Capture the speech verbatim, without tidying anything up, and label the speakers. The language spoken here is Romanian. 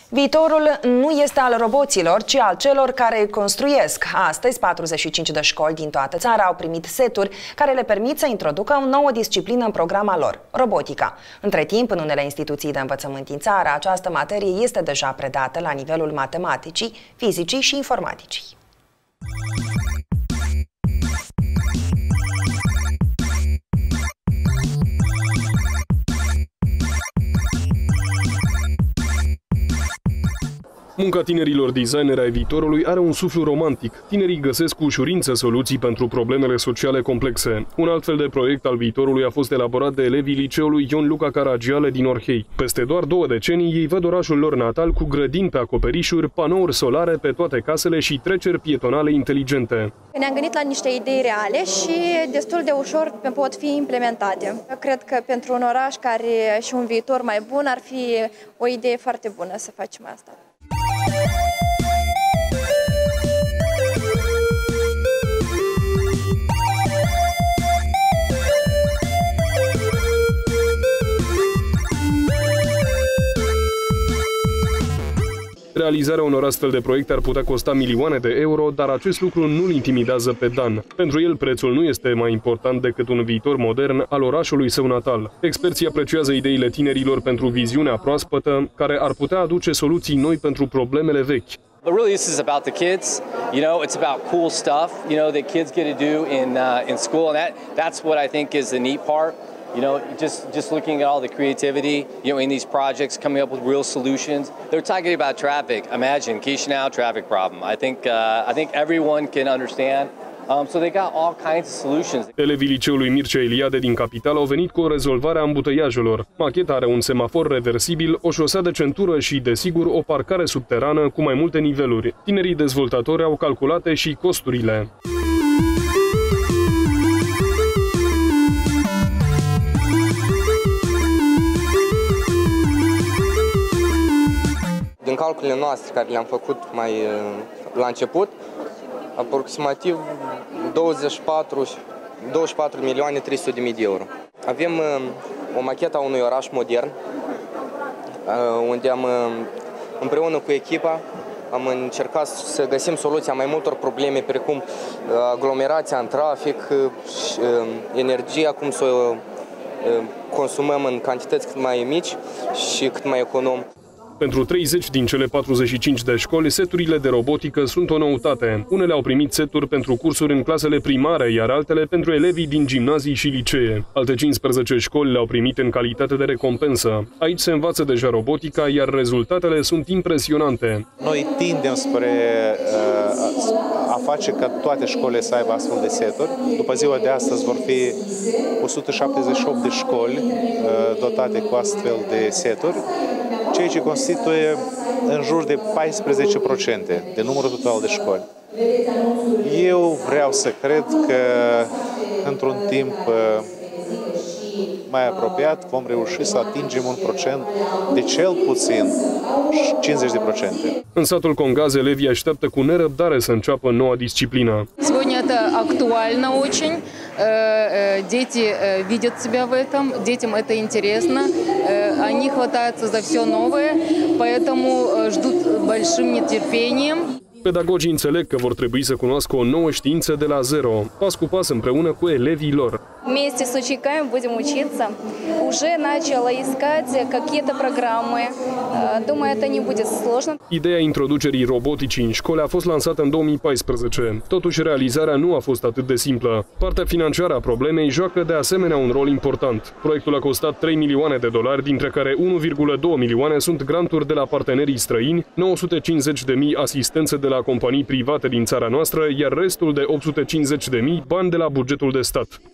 Speaker 1: Viitorul nu este al roboților, ci al celor care îi construiesc. Astăzi, patruzeci și cinci de școli din toată țara au primit seturi care le permit să introducă o nouă disciplină în programa lor, robotica. Între timp, în unele instituții de învățământ din țară, această materie este deja predată la nivelul matematicii, fizicii și informaticii.
Speaker 2: Munca tinerilor designeri ai viitorului are un suflu romantic. Tinerii găsesc cu ușurință soluții pentru problemele sociale complexe. Un altfel de proiect al viitorului a fost elaborat de elevii liceului Ion Luca Caragiale din Orhei. Peste doar două decenii, ei văd orașul lor natal cu grădini pe acoperișuri, panouri solare pe toate casele și treceri pietonale inteligente.
Speaker 3: Ne-am gândit la niște idei reale și destul de ușor pot fi implementate. Eu cred că pentru un oraș care și un viitor mai bun ar fi o idee foarte bună să facem asta.
Speaker 2: Realizarea unor astfel de proiecte ar putea costa milioane de euro, dar acest lucru nu-l intimidează pe Dan. Pentru el, prețul nu este mai important decât un viitor modern al orașului său natal. Experții apreciază ideile tinerilor pentru viziunea proaspătă, care ar putea aduce soluții noi pentru problemele vechi.
Speaker 4: But really, this is about the kids. You know, it's about cool stuff, you know, that kids get to do in uh, in school, and that that's what I think is the neat part. You know, just just looking at all the creativity, you know, in these projects, coming up with real solutions. They're talking about traffic. Imagine Chișinău traffic problem. I think uh, I think everyone can understand. Um, so they got all kinds of solutions.
Speaker 2: Elevii liceului Mircea Eliade din capitală au venit cu o rezolvare a îmbuteiajelor. Macheta are un semafor reversibil, o șosea de centură și, desigur, o parcare subterană cu mai multe niveluri. Tinerii dezvoltatori au calculate și costurile.
Speaker 5: Din calculele noastre care le-am făcut mai la început, aproximativ douăzeci și patru milioane trei sute de mii de euro. Avem o machetă a unui oraș modern, unde am, împreună cu echipa, am încercat să găsim soluția mai multor probleme, precum aglomerația în trafic, energia, cum să o consumăm în cantități cât mai mici și cât mai econom.
Speaker 2: Pentru treizeci din cele patruzeci și cinci de școli, seturile de robotică sunt o noutate. Unele au primit seturi pentru cursuri în clasele primare, iar altele pentru elevii din gimnazii și licee. Alte cincisprezece școli le-au primit în calitate de recompensă. Aici se învață deja robotica, iar rezultatele sunt impresionante.
Speaker 6: Noi tindem spre uh, a face ca toate școlile să aibă astfel de seturi. După ziua de astăzi vor fi o sută șaptezeci și opt de școli uh, dotate cu astfel de seturi, ceea ce constituie în jur de paisprezece la sută de numărul total de școli. Eu vreau să cred că într-un timp mai apropiat vom reuși să atingem un procent de cel puțin cincizeci la sută.
Speaker 2: În satul Congaz, elevii așteaptă cu nerăbdare să înceapă noua disciplină.
Speaker 7: Сегодня это актуально очень. Дети видят себя в этом, детям это интересно. Они хватаются за все новое, поэтому ждут большим нетерпением.
Speaker 2: Pedagogii înțeleg că vor trebui să cunoască o nouă știință de la zero, pas cu pas împreună cu elevii lor.
Speaker 3: Вместе с учениками будем учиться. Уже начала искать какие-то программы. Думаю, это не будет сложно.
Speaker 2: Ideea introducerii roboticii în școli a fost lansată în două mii paisprezece. Totuși, realizarea nu a fost atât de simplă. Partea financiară a problemei joacă de asemenea un rol important. Proiectul a costat trei milioane de dolari, dintre care unu virgulă doi milioane sunt granturi de la partenerii străini, nouă sute cincizeci de mii asistențe de la companii private din țara noastră, iar restul de opt sute cincizeci de mii bani de la bugetul de stat.